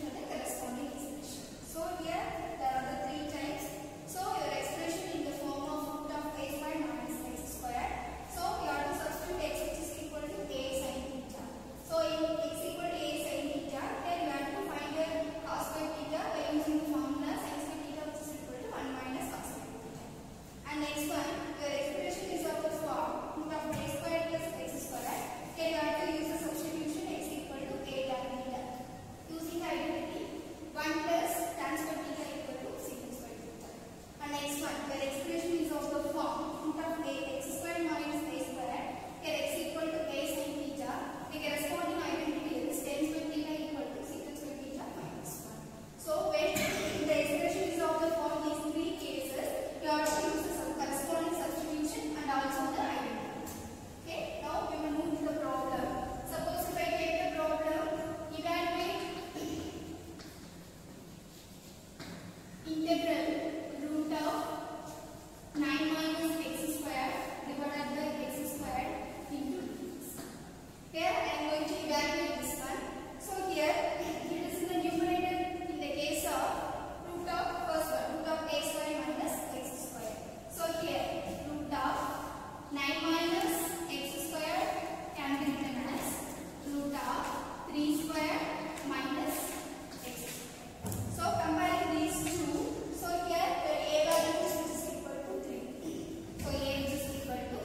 substitution and the corresponding expression. So here there are the three types. So your expression in the form of root of a squared minus x squared. So you have to substitute x which is equal to a sin theta. So in x equal to a sin theta, then you have to find your cos squared theta by using the formula sin squared theta which is equal to 1 minus cos squared theta. And next one, your expression is of the form root of a squared plus x squared. Then you have to use the substitution x equal to a tan theta. Using the identity 1 plus tan squared theta equal to sec squared theta. And next one, your expression is of the form root of a x squared minus a squared. Here x equal to a sin theta. The corresponding identity is tan squared theta equal to sec squared theta minus 1. So when the expression is of the form these three cases, you have to use the corresponding substitution and also the identity. Okay, now we will move to the problem. Suppose if I take the problem, evaluate integral root of 9 minus x squared divided by x squared into dx. Here I am going to evaluate this one. So here it is in the numerator in the case of root of first one, root of a squared minus x squared. So here root of 9 minus x squared can be written as root of 3 squared minus x squared. So comparing these two, so here the a value is equal to 3. So a is equal to.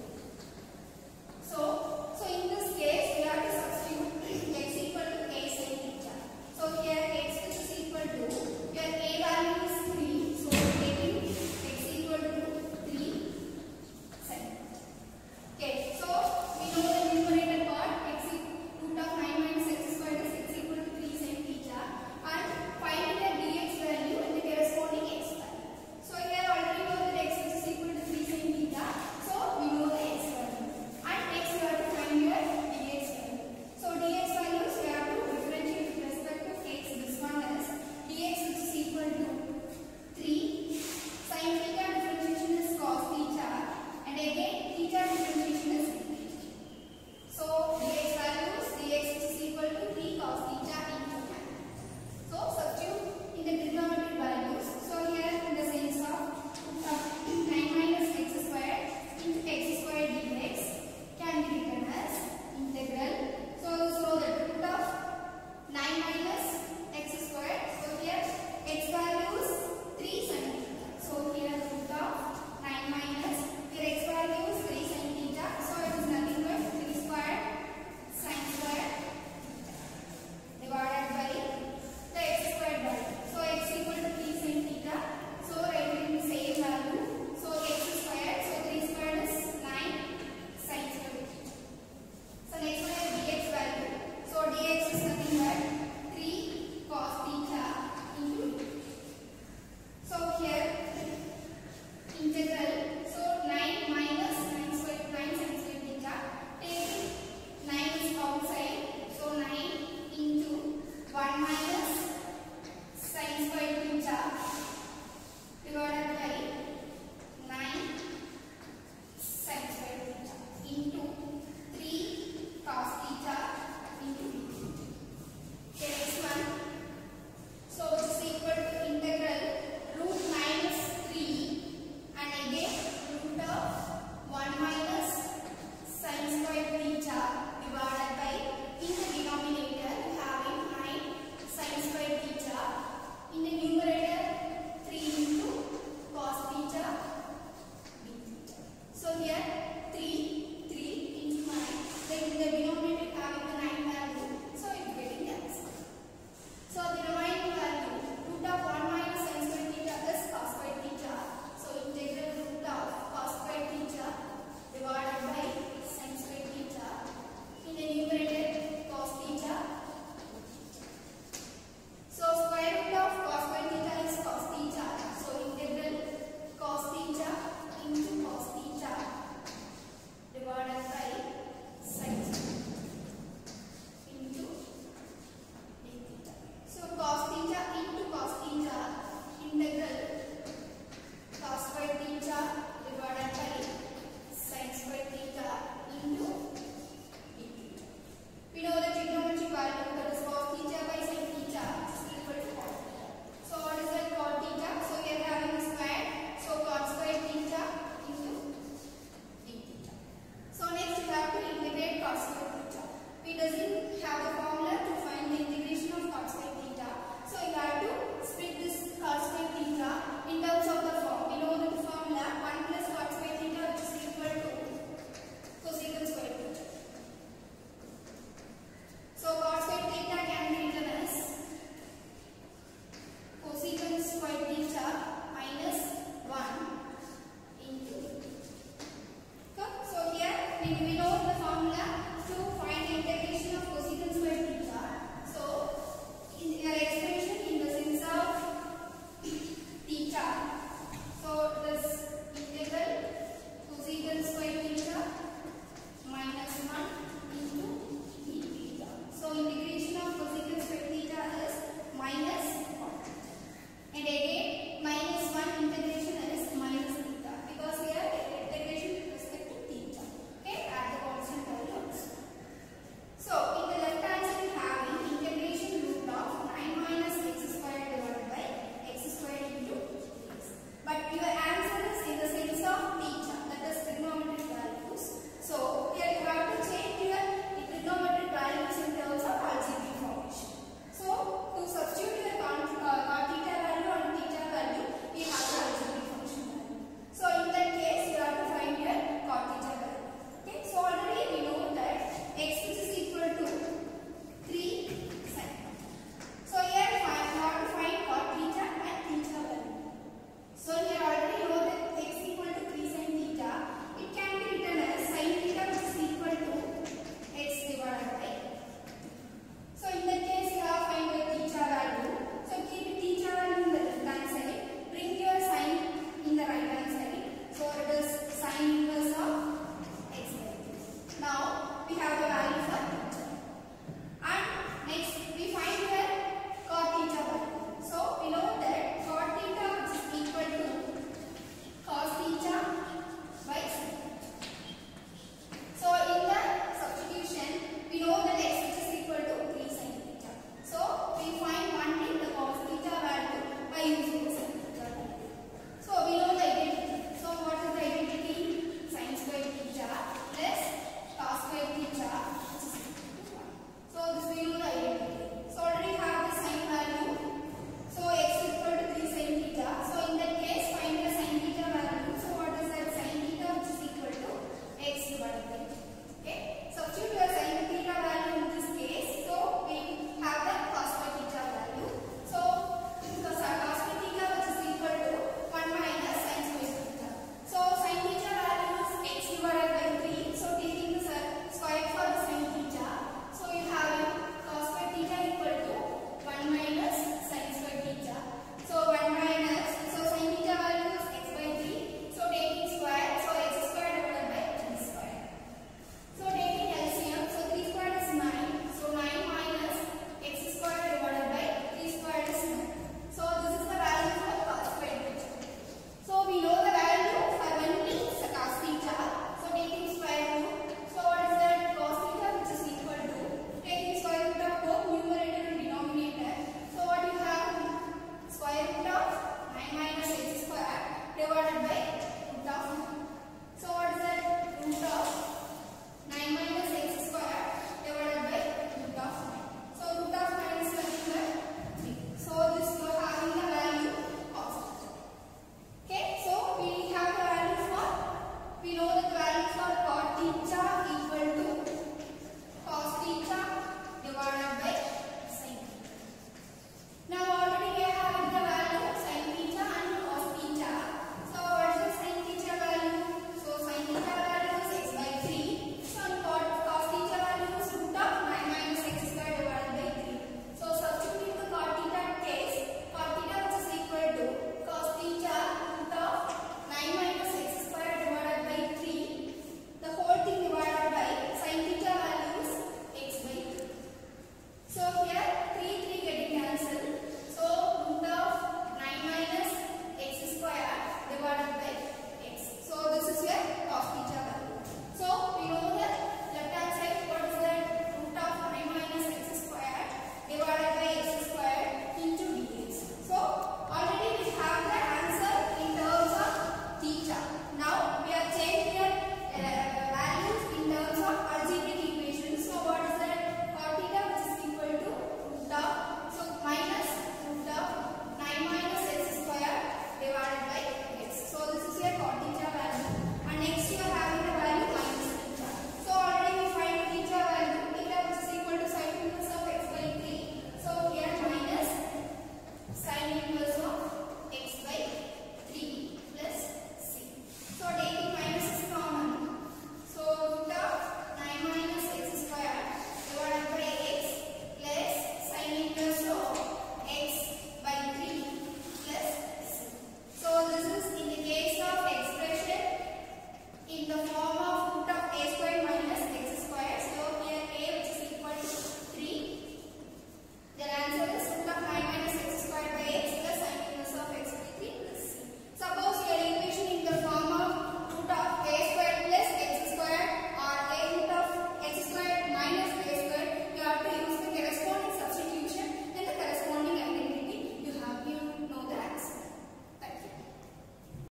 So in this case we have to substitute x equal to a sin theta. So here x is equal to, here a value is 3. So taking x equal to 3 sin. Okay, so we know the numerator part x root of 9 minus x squared is x equal to 3 sin theta, and finding the dx value and the corresponding x value. So here already know that x is equal to 3 sin theta, so we know the x value, and x we have to find your dx value. So dx values we have to differentiate with respect to x. This one is dx which is equal to 3 sin theta, differentiation is cos theta, and again theta differentiation is sin theta. So dx values, dx is equal to 3 cos theta into tan. So substitute in the trigonometric values. So here in the sense of 9 minus x squared into x squared dx can be written as integral. So the root of 9 minus x squared. So here x values 3 sin theta. So here root of 9 minus, here x values 3 sin theta. So it is nothing but 3 squared sin squared divided by the x squared value. So x equal to 3 sin theta. So writing the same value. So x squared. So 3 squared is 9 sin squared theta. So next one is dx value. So dx is nothing but 3 cos theta into d. So here integral. So 9 minus 9 squared 9 sin squared theta. Take 9 is outside. So 9 into 1 minus